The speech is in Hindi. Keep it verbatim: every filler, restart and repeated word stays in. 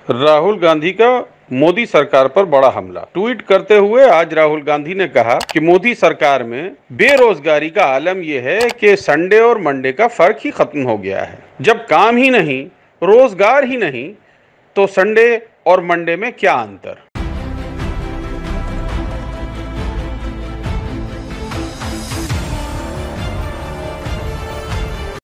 राहुल गांधी का मोदी सरकार पर बड़ा हमला। ट्वीट करते हुए आज राहुल गांधी ने कहा कि मोदी सरकार में बेरोजगारी का आलम यह है कि संडे और मंडे का फर्क ही खत्म हो गया है। जब काम ही नहीं, रोजगार ही नहीं, तो संडे और मंडे में क्या अंतर।